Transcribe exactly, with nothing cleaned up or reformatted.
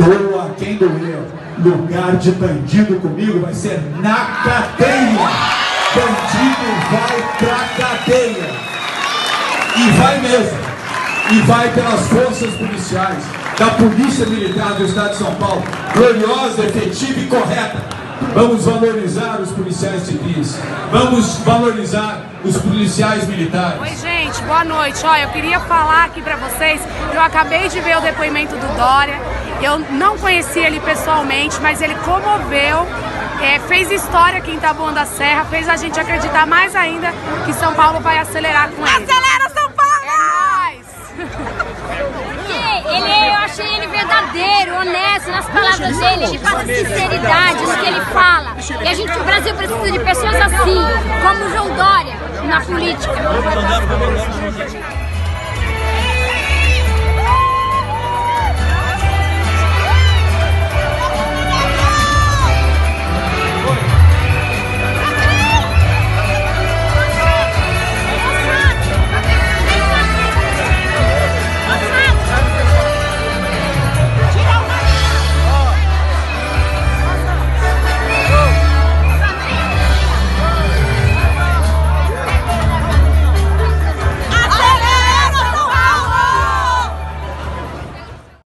Doa quem doer. Lugar de bandido comigo vai ser na cadeia. Bandido vai pra cadeia. E vai mesmo. E vai pelas forças policiais da Polícia Militar do Estado de São Paulo, gloriosa, efetiva e correta. Vamos valorizar os policiais civis, vamos valorizar os policiais militares. Oi, gente, boa noite. Olha, eu queria falar aqui pra vocês, eu acabei de ver o depoimento do Dória, eu não conhecia ele pessoalmente, mas ele comoveu, é, fez história aqui em Taboão da Serra, fez a gente acreditar mais ainda que São Paulo vai acelerar com ele. Acelera, São Paulo! É nóis! Ele, eu achei ele verdadeiro, honesto nas palavras dele, ele passa sinceridade no que ele fala. E a gente, o Brasil precisa de pessoas assim, como o João Dória na política.